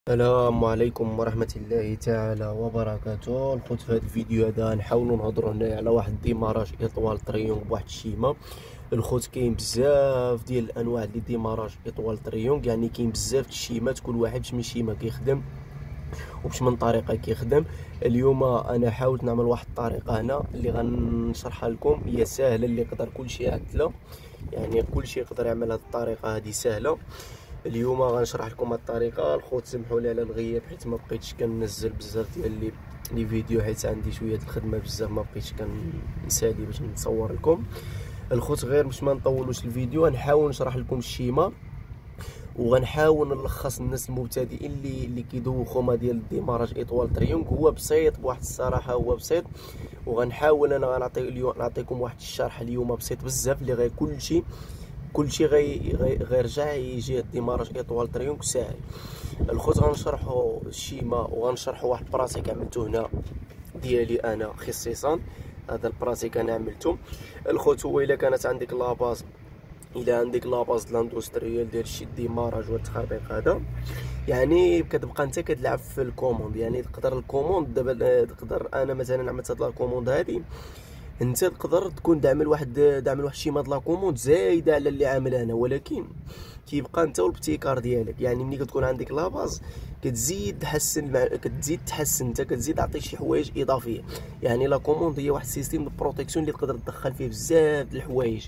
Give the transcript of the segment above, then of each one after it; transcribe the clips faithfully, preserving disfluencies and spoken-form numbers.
السلام عليكم ورحمة الله تعالى وبركاته. الخوت في هذا الفيديو هذا نحاولوا نهضروا هنايا على واحد ديماراج اطوال تريونغ بواحد الشيمه. الخوت كاين بزاف ديال الانواع ديال ديماراج اطوال تريونغ، يعني كاين بزاف د الشيمات، كل واحد باش من شيمه كيخدم وباش من طريقه كيخدم. اليوم انا حاولت نعمل واحد الطريقه هنا اللي غنشرحها لكم، هي سهله اللي يقدر كلشي يعدلها، يعني كلشي يقدر يعمل هذه الطريقه هذه سهله. اليوم غنشرح لكم الطريقه. الخوت سمحوا لي على الغياب حيت ما بقيتش كننزل بزاف ديال لي لي فيديو، حيت عندي شويه د الخدمه بزاف ما بقيتش كنسالي باش نصور لكم. الخوت غير باش ما نطولوش الفيديو غنحاول نشرح لكم الشيمه، وغنحاول نلخص الناس المبتدئين اللي اللي كيدوخوا ما ديال الديماراج اطوال تريونغ. هو بسيط بواحد الصراحه، هو بسيط، وغنحاول انا غنعطي اليوم نعطيكم واحد الشرح اليوم بسيط بزاف اللي غير كلشي كلشي غي غيرجع يجي الديماراج اطوال تريونغ ساهل. الخوت غنشرحوا الشيمه وغنشرحوا واحد البراتيك عملته هنا ديالي انا خصيصا. هذا البراتيك انا عملته. الخوت هو الا كانت عندك لاباز، الى عندك لاباز لاندستريال ديال شي ديماراج والتخابيق هذا، يعني كتبقى انت كتلعب في الكوموند. يعني تقدر الكوموند دابا تقدر انا مثلا عملت هاد الكوموند هذه، انت تقدر تكون داعمل واحد داعمل واحد الشيمه د لاكوموند زايده على اللي عامل انا، ولكن كيبقى انت والابتكار ديالك. يعني ملي كتكون عندك لاباز كتزيد تحسن المع... كتزيد تحسن انت كتزيد تعطي شي حوايج اضافيه. يعني لاكوموند هي واحد السيستيم د بروتيكسيون اللي تقدر تدخل فيه بزاف د الحوايج.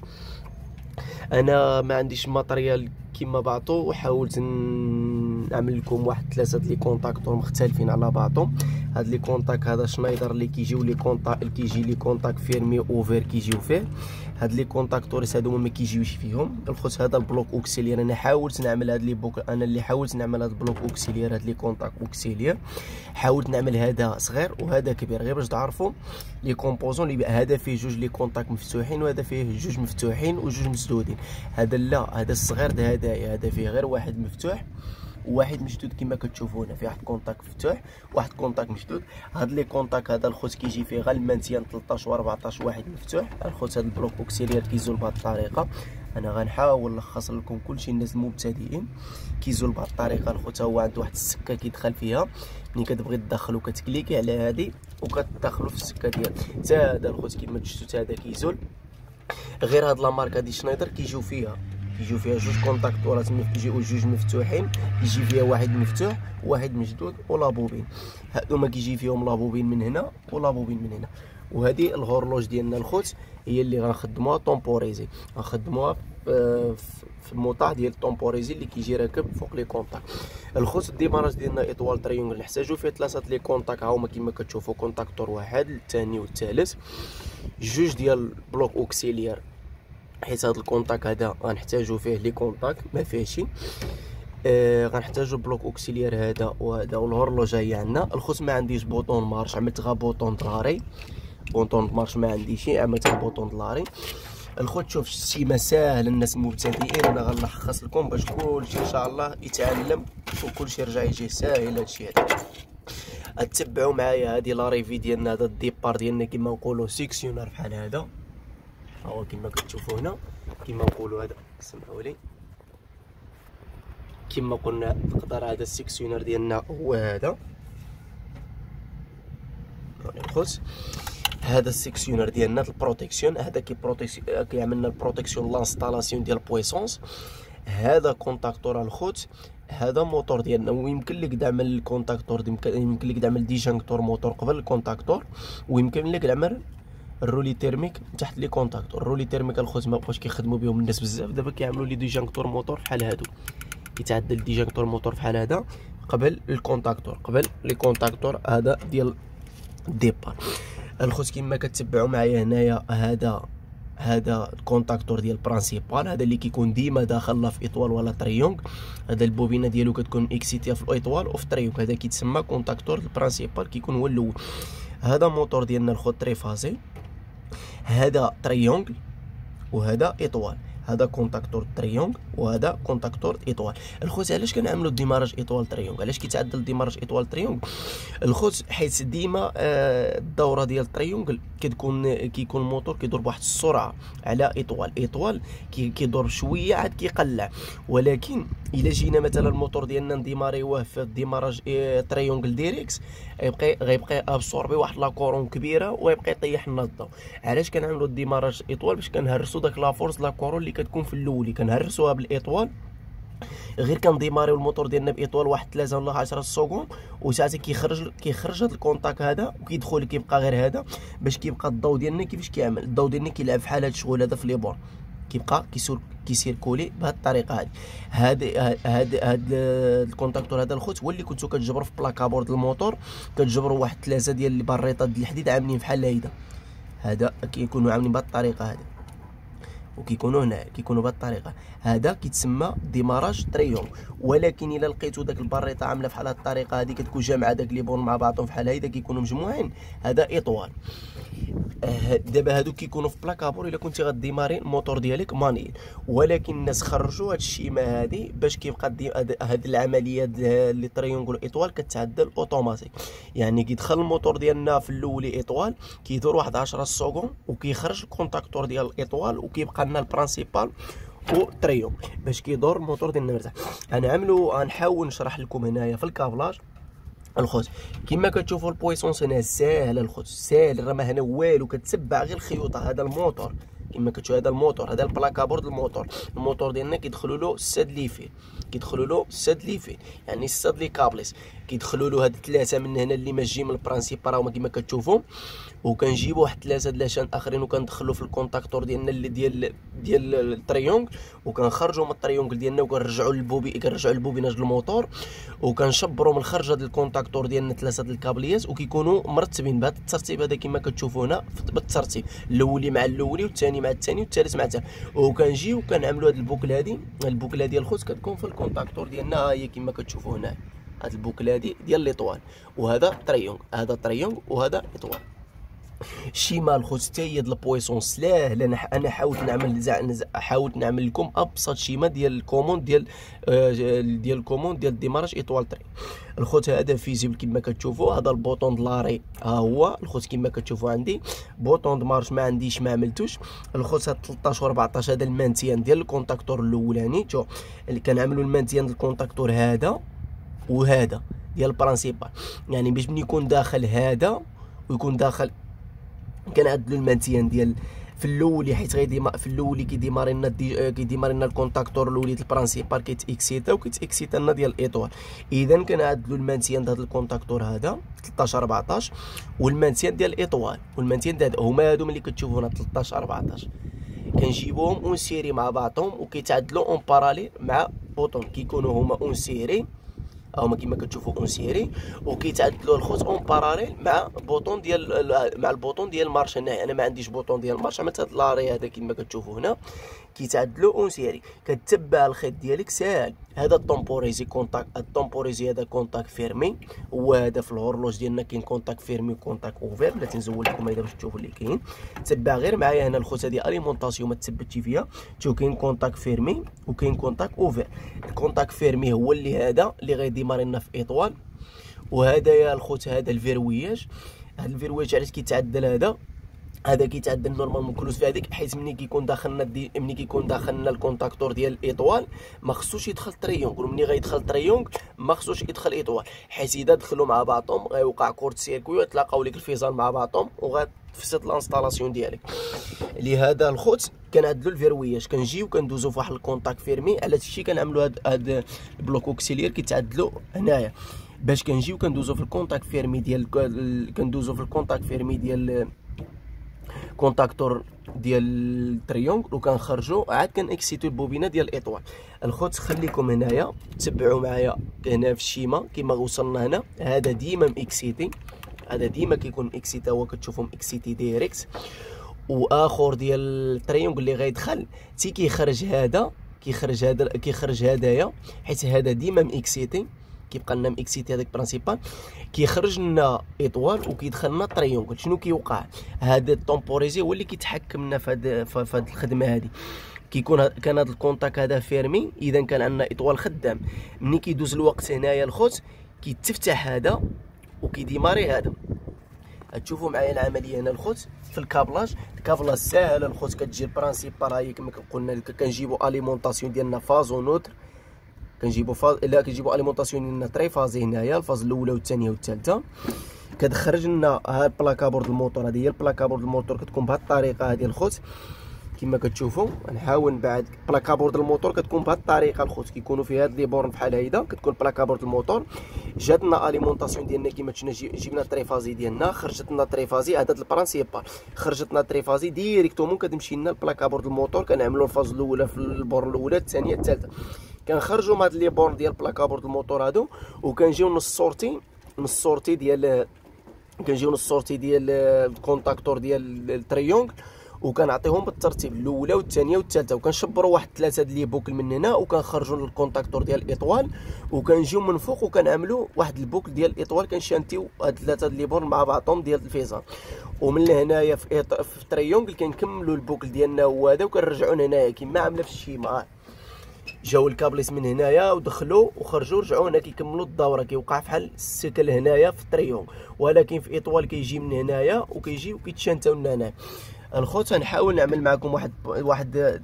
انا ما عنديش ماتريال كيما بعضو، وحاولت نعمل لكم واحد ثلاثه لي كونتاكتور مختلفين على بعضهم. هاد لي كونتاك هذا شنايدر اللي كيجيو لي كونتاك اللي كيجي لي كونتاك فيرمي اوفر كيجيو فيه. هاد لي كونتاكتوريس هادو ما كيجيوش فيهم. الخوت هذا البلوك اوكسيليير انا حاولت نعمل هاد لي بوك انا اللي حاولت نعمل هاد البلوك اوكسيليير، هاد لي كونتاك اوكسيليير حاولت نعمل هذا صغير وهذا كبير، غير باش تعرفوا لي كومبوزون. اللي هذا فيه جوج لي كونتاك مفتوحين وهذا فيه جوج مفتوحين وجوج مسدودين. هذا لا، هذا الصغير ده هذا هذا فيه غير واحد مفتوح وواحد مشدود كما كتشوفوا هنا. في واحد كونتاك مفتوح وواحد كونتاك مشدود. هاد لي كونتاك هذا الخوت كيجي فيه غير المانتيان ثلاثطاش و أربعطاش واحد مفتوح. الخوت هاد البلوك اوكسيليير كيزول بهاد الطريقه. انا غنحاول نلخص لكم كلشي الناس المبتدئين. كيزول بهاد الطريقه. الخوت هو عنده واحد السكه كيدخل فيها، ملي كتبغي تدخلو كتكليكي على هادي وكتدخلو في السكه ديال حتى هذا. الخوت كيما شفتوا حتى هذا كيزول. غير هاد لا ماركه دي شنايدر كيجيو فيها كيجيو فيها جوج كونتاكتورات كيجيو جوج مفتوحين، يجي فيها واحد مفتوح وواحد مشدود ولا بوبين. هادو ما كيجي فيهم لا بوبين من هنا ولا بوبين من هنا. وهذه الهورلوج ديالنا الخوت هي اللي غنخدموها طومبوريزي، غنخدموها في الموطع ديال الطومبوريزي اللي كيجي راكب فوق لي كونتاك. الخوت الديماراج ديالنا اطوال تريونغل نحتاجو فيه ثلاثه لي كونتاك، ها هما كما كتشوفوا كونتاكتور واحد الثاني والثالث، جوج ديال بلوك اوكسيليير حيت هذا الكونتاك هذا غنحتاجو فيه لي كونتاك ما فيهش. آه غنحتاجو بلوك اوكسيليير هذا وهذا، والهورلوج هي عندنا. الخوت ما عنديش بوطون مارش، عملت غير بوطون دلاري. بوطون مارش ما عنديش، عملت غير بوطون دلاري. الخوت شوف الشيمه ساهل الناس المبتدئين. انا غنلخص لكم باش كلشي ان شاء الله يتعلم وكلشي يرجع يجي ساهل هادشي هذا. تبعوا معايا هذه لا ريفي ديالنا، هذا الديبار ديالنا كيما نقولوا سيكسيونر بحال هذا. ها هو كما كتشوفوا هنا كما نقولوا هذا، سمحوا لي كما قلنا نقدر هذا السيكسيونر ديالنا هو هذا. الخوت هذا السيكسيونر ديالنا البروتيكسيون هذا كي بروتيكسيون كيعمل لنا البروتيكسيون لانستالاسيون ديال بويسونس. هذا كونتاكتور الخوت هذا موتور ديالنا، ويمكن لك تعمل الكونتاكتور يمكن لك تعمل ديجانكتور موتور قبل الكونتاكتور، ويمكن لك تعمل الرولي تيرميك تحت لي كونتاكتور. الرولي تيرميك الخوت ما بقاوش كيخدموا بهم الناس بزاف، دابا كيعملوا لي ديجانكتور موتور بحال هادو. كيتعدل ديجانكتور موتور بحال هذا قبل الكونتاكتور قبل لي كونتاكتور هذا ديال الديبار. الخوت كما كتبعوا معايا هنايا هذا هذا الكونتاكتور ديال برانسيبال، هذا اللي كيكون ديما داخل لا في اطوال ولا تريونغ. هذا البوبينه ديالو كتكون اكسيتيا في الاطوال وفي تريونغ، هذا كيتسمى كونتاكتور البرانسيبال كيكون هو الاول. هذا موتور ديالنا الخوت تريفازي، هذا تريونغ وهذا اطوال. هذا كونتاكتور تريونغ وهذا كونتاكتور اطوال. الخوت علاش كنعملوا الديماراج اطوال تريونغ؟ علاش كيتعدل الديماراج اطوال تريونغ؟ الخوت حيت ديما آه الدوره ديال التريونغ كتكون كيكون الموتور كيدور بواحد السرعه على اطوال. اطوال كيدور شويه عاد كيقلع، ولكن الا جينا مثلا الموتور ديالنا نديماريوه في الديماراج تريونغل ديريكس، غيبقى غيبقى ابسوربي واحد لا كورون كبيره ويبقى يطيح لنا الضوء. علاش كنعملوا الديماراج ايطوال؟ باش كنهرسوا داك لا فورس لا كورون اللي كتكون في الاول، اللي كنهرسوها بالايطوال. غير كنديماريو الموتور ديالنا بايطوال واحد ثلاثة ولا عشرة سكوند، وساعتها كيخرج كيخرج هذا الكونتاك هذا وكيدخل كيبقى غير هذا، باش كيبقى الضوء ديالنا كيفاش كيعمل. الضوء ديالنا كيلعب بحال هذا الشغل هذا في لي بور، كيبقى كيسير كيسيركولي بهذه الطريقه هذه. هذا هذا هذا الكونتاكتور هذا الخوت هو اللي كنتو كتجبروا في بلاكابورد الموتور، كتجبروا واحد ثلاثه ديال البريطات ديال الحديد عاملين بحال هيدا. هذا كيكونوا عاملين بهذه الطريقه هذه، وكيكونوا هنا كيكونوا بهذه الطريقه. هذا كيتسمى ديماراج تريونغ. ولكن الا لقيتو داك البريطه عامله بحال هذه الطريقه هذه، كتكون جامعه داك لي بون مع بعضهم بحال هيدا، كيكونوا مجموعين، هذا ايطوال. آه دابا هادو كيكونوا في بلاكابور الا كنتي غديماري الموتور ديالك مانيل. ولكن الناس خرجوا هاد الشيمه هادي باش كيبقى هاد العمليه اللي تريونغل ايطوال كتعدل اوتوماتيك. يعني كيدخل الموتور ديالنا في الاول ايطوال، كيدور واحد عشرة سكوند وكيخرج الكونتاكتور ديال الايطوال، وكيبقى لنا البرانسيبال و تريونغ باش كيدور الموتور ديالنا مرتاح. غنعملوا غنحاول نشرح لكم هنايا في الكابلاج الخوت. كما كتشوفوا البويسونس هنا ساهل الخوت، ساهل، راه ما هنا والو، كتبع غير الخيوطه. هذا الموتور كما كتشوف، هذا الموتور هذا البلاكابورد الموتور الموتور ديالنا كيدخلوا له سد لي فيل، كيدخلوا له سد لي فيل يعني سد لي كابليس، كيدخلوا له هاد ثلاثه من هنا اللي ماجي من البرانسيبال راهما كما كتشوفوا، وكنجيبوا واحد ثلاثه د لاشان اخرين وكندخلوا في الكونتاكتور ديالنا اللي ديال ديال التريونغل، وكنخرجوا من التريونغل ديالنا وكنرجعوا للبوبي كنرجعوا للبوبيناج الموتور، وكنشبروا من الخرج هاد الكونتاكتور ديالنا ثلاثه د الكابليات، وكيكونوا مرتبين بهذا الترتيب هذا كما كتشوفوا هنا بالترتيب، الاولي مع الاولي والثاني مع الثاني والثالث مع الثالث. وكنجيو كنعملوا هاد البوكله هادي، البوكله ديال الخوت كتكون في الكونتاكتور ديالنا، ها هي كما كتشوفوا هنا هاد البوكله هادي ديال ليطوال، وهذا تريونغ، هذا تريونغ وهذا ايطوال. شيما الخوت حتى هي د البويسونس سلاهل. انا انا حاولت نعمل زع حاولت نعمل لكم ابسط شيما ديال الكوموند ديال آه ديال الكوموند ديال ديماراج ايطوال تري. الخوت هذا فيزيبل كما كتشوفوا، هذا البوطون د لاري ها هو الخوت كما كتشوفوا عندي، بوطون د مارش ما عنديش ما عملتوش. الخوت هاد ثلاطاش و أربعطاش هذا المانتيان ديال الكونتاكتور الاولاني، شوف اللي كنعملوا المانتيان ديال الكونتاكتور هذا وهذا ديال البرانسيبال، يعني باش من يكون داخل هذا ويكون داخل، كنعدلوا المانتيان ديال في الاولي، حيت غيديما في الاولي كيديماري لنا كيديماري لنا الكونتاكتور الاولي ديال البرانسيبال كيتاكسيتا وكيتاكسيتا لنا ديال الايطوال. اذا كنعدلوا المانتيان ديال هذا الكونتاكتور هذا ثلاطاش أربعطاش، والمانتيان ديال الايطوال والمانتيان ديال هما هادو ملي كتشوفوا هنا ثلاطاش أربعطاش، كنجيبوهم اون سيري مع بعضهم وكيتعدلوا اون باراليل مع بوطون، كيكونوا هما اون سيري هما كما كتشوفوا اون سيري، وكيتعدلوا الخوت اون باراليل مع بوطون ديال مع البوطون ديال المارش. هنا انا ما عنديش بوطون ديال المارش، عملت هاد لاري هذا كما كتشوفوا هنا، كيتعدلوا اون سيري، كتبع الخيط ديالك ساهل. هذا الطومبوريزي كونتاك، الطومبوريزي هذا كونتاك فيرمي، وهذا في الهورلوج ديالنا كاين كونتاك فيرمي وكونتاك اوفير. بلاتي نزول لكم هذا باش تشوفوا اللي كاين. تبع غير معايا هنا الخوت، هذه اليمونطاسيون ما تثبتش فيها. شوف كاين كونتاك فيرمي وكاين كونتاك اوفير. الكونتاك فيرمي هو اللي هذا اللي غيديماري لنا في ايطوال، وهذا يا الخوت هذا الفيروياج. هذا الفيروياج علاش كيتعدل؟ هذا هذا كيتعدل نورمالمون كلوز في هذيك، حيت ملي كيكون داخلنا دي ملي كيكون داخلنا الكونتاكتور ديال الايطوال ما خصوش يدخل تريونغل، ملي غيدخل تريونغل ما خصوش يدخل ايطوال، حيت اذا دخلوا مع بعضهم غيوقع كورت سيركوي ويتلاقاو لك الفيزان مع بعضهم وغتفسد لانستالاسيون ديالك. لهذا الخوت كنعدلوا الفيروياج، كنجيو كندوزو في واحد الكونتاك فيرمي. على هذا الشيء كنعملوا هاد هاد البلوك اوكسيليير كيتعدلوا هنايا، باش كنجيو كندوزو في الكونتاك فيرمي ديال كندوزو في الكونتاك فيرمي ديال كونتاكتور ديال التريونغل، وكنخرجوا عاد كنكسيتو البوبينه ديال الايطوال. الخوت خليكم هنايا تبعوا معايا هنا في الشيما كما وصلنا هنا. هذا ديما مكسيتي، هذا ديما كيكون اكسيتا، هو كتشوفوا اكسيتي ديريكت. واخر ديال التريونغل اللي غيدخل تي كيخرج هذا كيخرج هذا كيخرج هدايا، حيت هذا ديما مكسيتي، كيبقى لنا مكسيتي هذاك برانسيبال، كيخرج لنا ايطوال وكيدخل لنا تريونغل. شنو كيوقع؟ هذا الطومبوريزي هو اللي كيتحكم لنا في هذه في هذه الخدمه هذه. كيكون كان هذا الكونتاك هذا فيرمي، اذا كان عندنا ايطوال خدام. ملي كيدوز الوقت هنايا الخوت كيتفتح هذا وكيديماري هذا. تشوفوا معايا العمليه هنا الخوت في الكابلاج. الكابلاج ساهل الخوت، كتجي البرانسيبال هاي كما قلنا لك، كنجيبوا اليمونطاسيون ديالنا فازو نوتر، كنجيبو فاز الا كنجيبو اليمونطاسيون ديالنا تري فازي هنايا الفاز الاولى والثانيه والثالثه. كتخرج لنا ها البلاكا بورد الموتور، هذه هي البلاكا بورد الموتور كتكون بهذه الطريقه هذه الخوت كما كتشوفوا. نحاول بعد بلاكا بورد الموتور كتكون بهذه الطريقه الخوت، كيكونوا فيها هاد لي بورن بحال هيدا، كتكون بلاكا بورد الموتور. جاتنا اليمونطاسيون ديالنا كما شفنا، جبنا تريفازي ديالنا، خرجت لنا تريفازي هذا البرانسيبال، خرجت لنا تريفازي ديريكتومون كتمشي لنا البلاكا بورد الموتور. كنعملوا الفاز الاولى في البورن الاولى، الثانيه، الثالثه، كنخرجوا من هاد لي بورن ديال بلاكا بورد الموتور هادو، وكنجيو نص السورتي نص السورتي ديال كنجيو نص السورتي ديال الكونتاكتور ديال التريونغل، وكنعطيهم بالترتيب الاولى والثانيه والثالثه، وكنشبروا واحد ثلاثه ديال لي بوكل من هنا، وكنخرجوا للكونتاكتور ديال الاطوال، وكنجيو من فوق وكنعملوا واحد البوكل ديال الاطوال، كنشانتيو هاد ثلاثه ديال لي بورن مع بعضهم ديال الفيزان. ومن هنايا في في التريونغل كنكملوا البوكل ديالنا هو هذا، وكنرجعوا هنايا كما عامله في الشيما. جاو الكابليس من هنايا ودخلوا وخرجوا رجعوا هنا كيكملوا الدوره، كيوقع بحال السيكل هنايا في التريونغل، ولكن في اطوال كيجي من هنايا وكيجي وكيتشانتاو لنا هنا. الخوت غنحاول نعمل معكم واحد واحد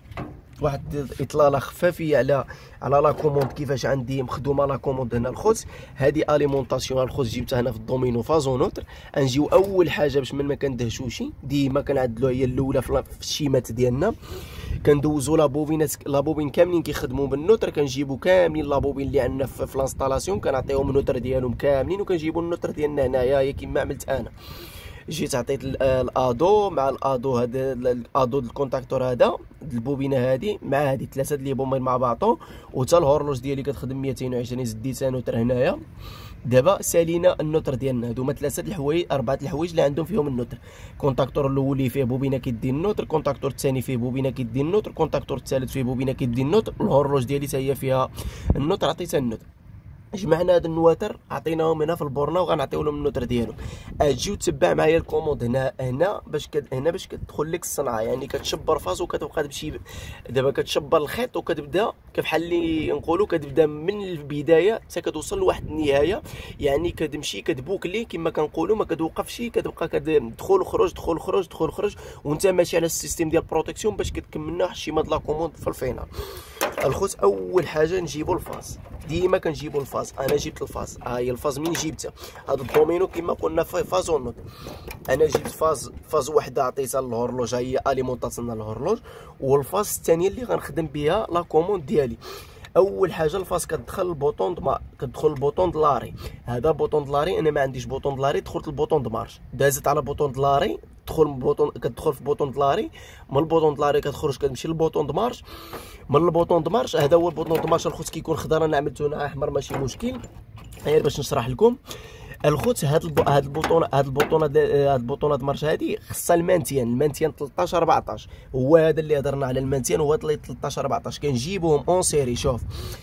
واحد اطلاله خفافيه على على لا كوموند، كيفاش عندي مخدومه لا كوموند هنا الخوت. هذه اليمونطاسيون الخوت جبتها هنا في الدومينو فازونوتر. غنجيو اول حاجه باش من ما كندهشوشي ديما كنعدلوها هي الاولى في الشيمات ديالنا، كندوزو لا بوبينات لا بوبين كاملين كيخدموا بالنوتر، كنجيبو كاملين لا بوبين اللي عندنا في الانستالاسيون كنعطيهم النوتر ديالهم كاملين، وكنجيبو النوتر ديالنا هنايا هي كما عملت انا. جيت عطيت الادو مع الادو هذا الادو الكونتاكتور هذا البوبينه هذه مع هذه ثلاثه لي بومين مع بعضهم، وتا الهورلوج ديالي كتخدم مئتين وعشرين زديتها نوتر هنايا. دابا سالينا النوتر ديالنا، هادوما ثلاثه الحوايج اربعه الحوايج اللي عندهم فيهم النوتر. الكونتاكتور الاولي فيه بوبينه كيدي النوتر، الكونتاكتور الثاني فيه بوبينه كيدي النوتر، الكونتاكتور الثالث فيه بوبينه كيدي النوتر، الهورلوج ديالي حتى هي فيها النوتر عطيتها النوتر. جمعنا هاد النواتر عطيناهم هنا في البورنه وغنعطيو لهم النوتر ديالهم. اجيو تبع معايا الكوموند هنا هنا باش كد هنا باش كتدخل لك الصنعه، يعني كتشبر فاز وكتبقى تمشي دابا كتشبر الخيط وكتبدا بحال اللي نقولوا كتبدا من البدايه حتى كتوصل لواحد النهايه، يعني كتمشي كتبوكلي كما كنقولوا ما كتوقفش، كتبقى كتدخل وخرج دخل وخرج دخل وخرج، وانت ماشي على السيستيم ديال بروتيكسيون باش كتكملنا واحد الشيما د لا كوموند في الفينال. الخوت اول حاجه نجيبوا الفاز، ديما كنجيبوا الفاز. انا جبت الفاز، ها هي الفاز من جبتها. هذا الدومينو كما قلنا في فازونوت، انا جبت فاز فاز وحده عطيتها للهورلوج، ها هي اليمونطاسيون للهورلوج، والفاز الثانيه اللي غنخدم بها لا كوموند ديالي. اول حاجه الفاز كتدخل البوطون دما كتدخل البوطون دلاري، هذا بوطون دلاري، انا ما عنديش بوطون دلاري، دخلت البوطون دمارش، دازت على بوطون دلاري، تدخل بوطون كتدخل في بوطون دلاري، من البوطون دلاري كتخرج كتمشي للبوطون دمارش، من البوطون دمارش هذا هو البوطون دمارش. الخوت كيكون خضر، انا عملته هنا احمر ماشي مشكل، غير باش نشرح لكم. الخوت هاد البو... هاد البوطونه هاد البوطونه هاد البوطونه دمارش هادي خصها المانتيان، المانتيان ثلاثطاش أربعطاش، هو هذا اللي هضرنا على المانتيان، هو ثلاثطاش أربعطاش كنجيبوهم اون سيري. شوف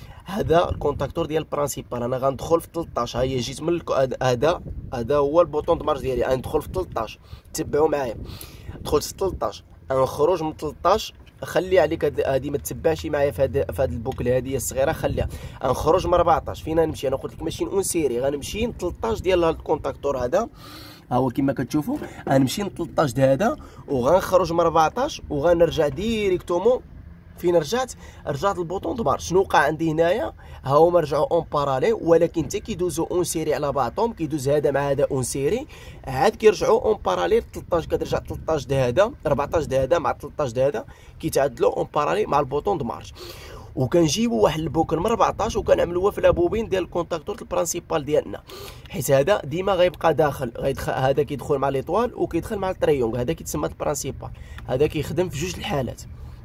هذا الكونتاكتور ديال البرانسيبال، انا غندخل في ثلاثطاش، ها هي جيت من هذا هذا هو البوطون دمارش ديالي، غندخل في ثلاثطاش، تبعوا معايا، دخلت في ثلاثطاش، غنخرج من ثلاثطاش، خلي عليك هادي ما تتبعش معايا في هاد في هاد البوكل هادي الصغيره، خليها. غنخرج من أربعطاش، فين غنمشي؟ انا قلت لك ماشي اون سيري، غنمشي ل ثلاثطاش ديال هاد الكونتاكتور هذا، ها هو كما كتشوفوا، غنمشي ل ثلاثطاش د هذا، وغنخرج من أربعطاش، وغنرجع ديريكتومون. فين رجعت؟ رجعت البوطون دمار. شنو وقع عندي هنايا؟ ها هما رجعوا اون باراليل، ولكن حتى كيدوزو اون سيري على بعضهم، كيدوز هذا مع هذا اون سيري، عاد كيرجعوا اون باراليل. ثلاثطاش كترجع ثلاثطاش د هذا، أربعطاش د هذا مع ثلاثطاش د هذا، كيتعادلوا اون باراليل مع البوطون دمارش. وكنجيبوا واحد البوكل من أربعطاش وكنعملوها في لابوبين ديال الكونتاكتور البرانسيبال ديالنا، حيت هذا ديما غيبقى داخل، غيدخل هذا كيدخل مع ليطوال وكيدخل مع التريونغ، هذا كيتسمى البرانسيبال، هذا كيخدم في جوج الحالات.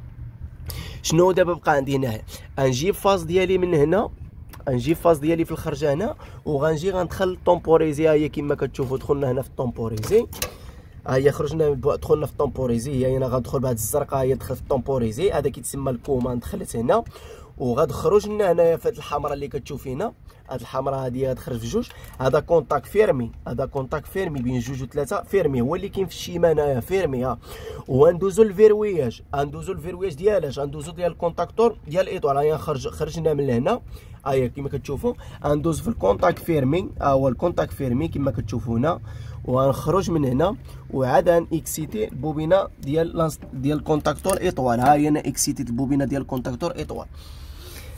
شنو دابا بقى عندي هنايا؟ غنجيب فاز ديالي من هنا، غنجيب فاز ديالي في الخرجه هنا، وغنجي غندخل الطومبوريزي. ها هي كما كتشوفوا دخلنا هنا في الطومبوريزي، ها هي خرجنا دخلنا في الطومبوريزي، هي هنا غندخل بهاد الزرقاء، هي دخلت في الطومبوريزي، هذا كيتسمى الكومان، دخلت هنا. وغتخرج لنا هنايا في هاد الحمراء اللي كتشوفينا، هاد الحمراء هادي غتخرج في جوج، هذا كونتاك فيرمي، هذا كونتاك فيرمي بين جوج وثلاثه، فيرمي هو اللي كاين في الشيما هنايا، فيرمي. ها وغندوزو الفيروياج، غندوزو الفيروياج ديالاش، غندوزو ديال الكونتاكتور ديال الايطوال. ها خرج خرجنا من هنا، ها هي كما كتشوفوا، غندوز في الكونتاك فيرمي، ها هو الكونتاك فيرمي كما كتشوفوا هنا، وغنخرج من هنا، وعاد غنكسيتي البوبينه ديال ديال الكونتاكتور ايطوال. ها هي انا اكسيتيت البوبينه ديال الكونتاكتور ايطوال.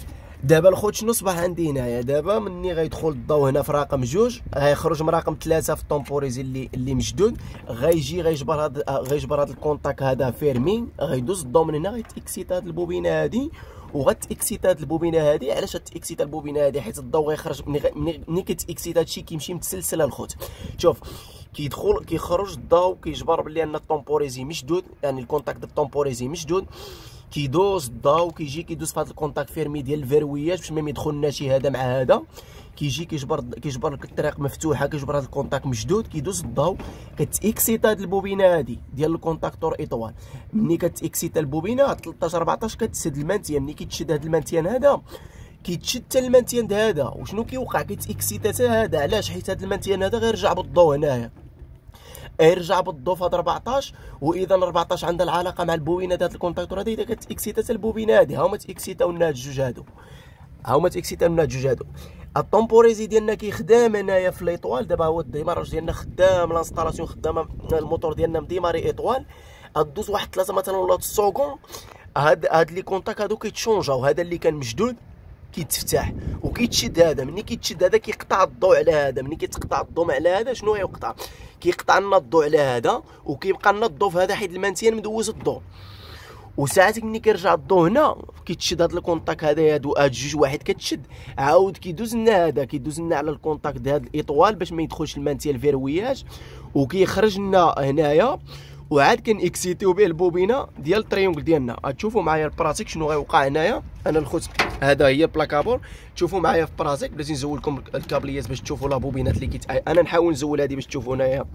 دابا الخوت شنو صبح عندي هنايا؟ دابا مني غيدخل الضوء هنا في رقم جوج، غيخرج من رقم ثلاثة في الطومبوريزي اللي اللي مشدود، غيجي غيجبر هاد غيجبر هاد الكونتاك هذا فيرمي، غيدوز الضوء من هنا، غيتاكسيتا هاد البوبينه هادي وغتاكسيتا هاد البوبينه هادي. علاش غتاكسيتا البوبينه هادي؟ حيت الضوء غيخرج ملي كتاكسيتا هادشي كيمشي متسلسل الخوت. شوف كيدخل كيخرج الضوء كيجبر بلي ان الطومبوريزي مشدود، يعني الكونتاك ديال الطومبوريزي مشدود، كيدوز الضوء كيجي كيدوز في هذا الكونتاك فيرمي ديال الفيرويات باش ما يدخلناش هذا مع هذا، كيجي كيجبر كيجبر الطريق مفتوحه، كيجبر هذا الكونتاك مشدود، كيدوز الضوء، كتاكسيتا هذه البوبينه هذه ديال الكونتاكتور ايطوال. ملي كتاكسيتا البوبينه ثلاثطاش أربعطاش كتسد المانتيان، ملي كيتشد هذا المانتيان هذا كيتشد حتى المانتيان هذا، وشنو كيوقع؟ كيتاكسيتا حتى هذا. علاش؟ حيت هذا المانتيان هذا غيرجع بالضوء هنايا، يرجع بالضو في هاد أربعطاش، واذا أربعطاش عندها العلاقه مع البوينه ديال الكونتاكتور هذه، اذا كتاكسيتا حتى البوبينه هذه. ها هما تاكسيتاو لنا هاد الجوج هادو، ها هما تاكسيتاو لنا هاد الجوج هادو. الطومبوريزي ديالنا كيخدم هنايا في ليطوال. دابا هو الديماراج ديالنا خدام، لانستالاسيون خدامه، الموتور ديالنا مديماري ايطوال. غدوز واحد ثلاثه مثلا ولا سكون، هاد هاد لي كونتاك هادو كيتشونجاو، هذا اللي كان مشدود كيتفتح وكيتشد هذا. ملي كيتشد هذا كيقطع الضوء على هذا، ملي كيتقطع الضوء على هذا شنو غيوقع؟ كيقطع لنا الضوء على هذا وكيبقى لنا الضوء في هذا حيت المانتيان مدوز الضوء. وساعات ملي كيرجع الضوء هنا كيتشد هذا الكونتاك هذا، هادو هاد جوج واحد كتشد، عاود كيدوز لنا هذا كيدوز لنا على الكونتاك ديال هاد الايطوال باش ما يدخلش المانتيان الفيرويات، وكيخرج لنا هنايا، وعاد كنكسيتيو به البوبينه ديال التريونغل ديالنا. غتشوفوا معايا البراتيك شنو غيوقع هنايا. انا الخوت هذا هي البلاكابور، تشوفوا معايا في البراتيك. بلاتي نزول لكم الكابليات باش تشوفوا لا بوبينات اللي كيت انا نحاول نزول هذه باش تشوفوا هنايا.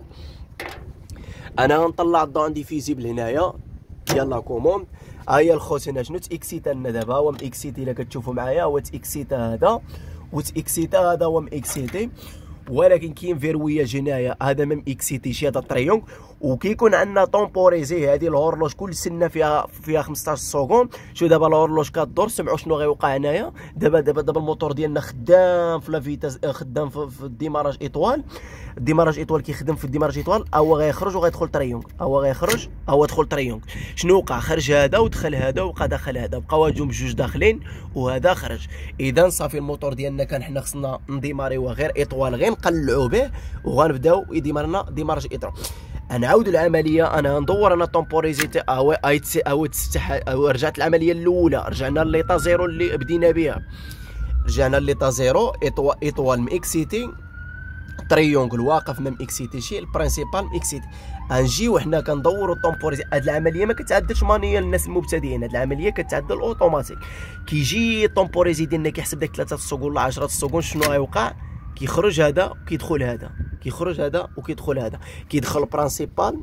انا غنطلع الضو عندي فيزيبل هنايا ديال لا كوموند. ها هي الخوت هنا شنو تاكسيتا لنا دابا، هو ماكسيتي الا كتشوفوا معايا، هو تاكسيتا هذا وتاكسيتا هذا هو ماكسيتي، ولكن كاين فيروياج هنايا هذا ما ماكسيتيش هذا الطريونغ. وكيكون عندنا طومبوريزي، هذه الهورلوج كل سنه فيها فيها خمسطاش سكوند. شو دابا الهورلوج كدور، سمعوا شنو غيوقع هنايا. دابا دابا دابا الموتور ديالنا خدام في لا فيتاس، خدام في, في الديماراج ايطوال. الديماراج ايطوال كيخدم في الديماراج ايطوال، هو غيخرج وغيدخل طريونغ، هو غيخرج هو دخل طريونغ. شنو وقع؟ خرج هذا ودخل هذا وبقى داخل هذا، بقاو هادو بجوج داخلين وهذا خرج. اذا صافي الموتور ديالنا كان حنا خصنا نديماريوه غير ايطوال، غير نقلعوه به وغنبداو يديمارنا ديماراج ايطوال. نعاودوا العمليه. انا ندور انا طومبوريزي او اي تي او تفتح، رجعت العمليه الاولى، رجعنا ليطا زيرو اللي بدينا بها، رجعنا ليطا زيرو. ايطوال ايطوال ماكسيتي، تريونغل واقف ما ماكسيتيشي، البرينسيبال ماكسيتي. غنجيو حنا كندوروا الطومبوريزي. هاد العمليه ما كتعدلش مانيال للناس المبتدئين، هاد العمليه كتعدل اوتوماتيك. كيجي الطومبوريزي ديالنا كيحسب داك ثلاثة سكون ولا عشرة سكون، شنو غيوقع؟ كيخرج هذا وكيدخل هذا، كيخرج هذا وكيدخل هذا، كيدخل البرانسيبال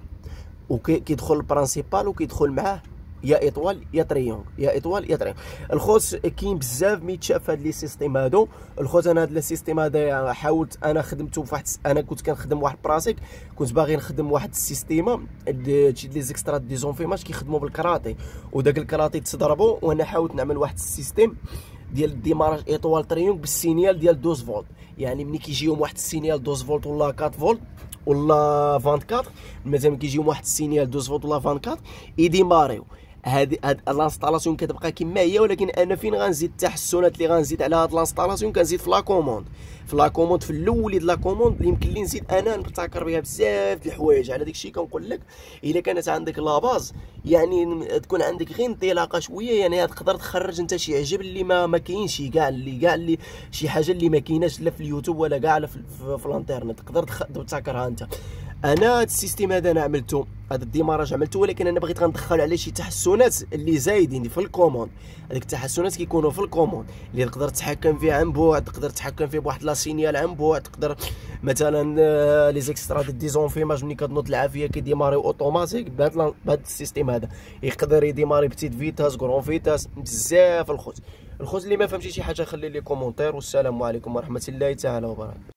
وكيدخل البرانسيبال وكيدخل معاه يا ايطوال يا تريونغ، يا ايطوال يا تريونغ. الخوت كاين بزاف ميتشاف هاد لي سيستيم هادو. الخوت انا هاد لي سيستيم هذا حاولت انا خدمته فواحد، انا كنت كنخدم واحد براسيك، كنت باغي نخدم واحد السيستيم هادشي لي زيكسترا دي زونفيماج كيخدموا بالكراتي، وداك الكراتي تضربوا، وانا حاولت نعمل واحد السيستيم ديال الديماراج ايطوال تريونغ بالسينيال ديال اثناش فولت. يعني ملي كيجيهم واحد السينيال اثناش فولت ولا أربعة فولت ولا أربعة وعشرين، مثلا كيجيهم واحد السينيال اثناش فولت ولا أربعة وعشرين يديماريو. هاد هاد لانستالاسيون كتبقى كما هي، ولكن انا فين غنزيد التحسنات اللي غنزيد على هاد لانستالاسيون؟ كنزيد في لا كوموند، في لا كوموند في الاول ديال لا كوموند اللي يمكن لي نزيد انا نبتكر بها بزاف د الحوايج. على داكشي كنقول لك الا كانت عندك لا باز، يعني تكون عندك غير انطلاقه شويه، يعني تقدر تخرج انت شي عجب اللي ما ما كاينش، كاع اللي كاع اللي شي حاجه اللي ما كايناش لا في اليوتيوب ولا كاع لا في, في, في الانترنت، تقدر تبتكرها انت. انا هاد السيستيم هذا انا عملته، هذا الديماراج عملته، ولكن انا بغيت غندخل عليه شي تحسنات اللي زايدين في الكوموند. هذيك التحسنات كيكونوا في الكوموند اللي تقدر تتحكم فيه عن بعد، تقدر تتحكم فيه بواحد لا سينيال عن بعد، تقدر مثلا لي زيكسترا دي ديزونفيماج ملي كتنوض العافيه كيديماري اوتوماتيك بهذا بهذا السيستيم هذا. يقدر يديماري بتيت فيتاس كرون فيتاس بزاف. الخوت الخوت اللي ما فهمتي شي حاجه خلي لي كومونتير، والسلام عليكم ورحمه الله تعالى وبركاته.